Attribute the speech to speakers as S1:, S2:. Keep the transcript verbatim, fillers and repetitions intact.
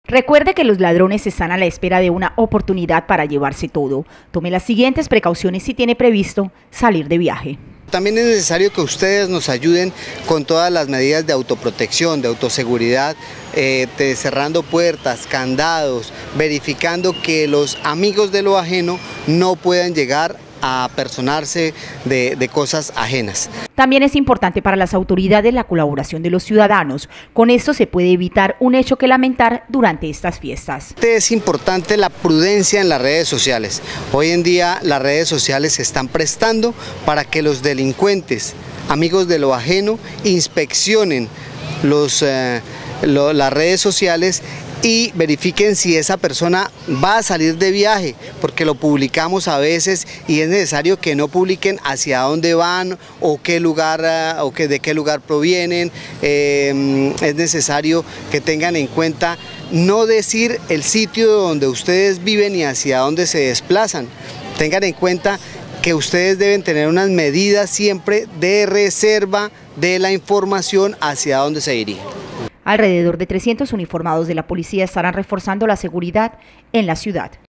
S1: Recuerde que los ladrones están a la espera de una oportunidad para llevarse todo. Tome las siguientes precauciones si tiene previsto salir de viaje.
S2: También es necesario que ustedes nos ayuden con todas las medidas de autoprotección, de autoseguridad, eh, de cerrando puertas, candados, verificando que los amigos de lo ajeno no puedan llegar a personarse de, de cosas ajenas.
S1: También es importante para las autoridades la colaboración de los ciudadanos. Con esto se puede evitar un hecho que lamentar durante estas fiestas.
S2: Es importante la prudencia en las redes sociales. Hoy en día las redes sociales se están prestando para que los delincuentes, amigos de lo ajeno, inspeccionen los, eh, lo, las redes sociales y verifiquen si esa persona va a salir de viaje, porque lo publicamos a veces y es necesario que no publiquen hacia dónde van o qué lugar o que, de qué lugar provienen. Eh, es necesario que tengan en cuenta no decir el sitio donde ustedes viven y hacia dónde se desplazan. Tengan en cuenta que ustedes deben tener unas medidas siempre de reserva de la información hacia dónde se dirigen.
S1: Alrededor de trescientos uniformados de la policía estarán reforzando la seguridad en la ciudad.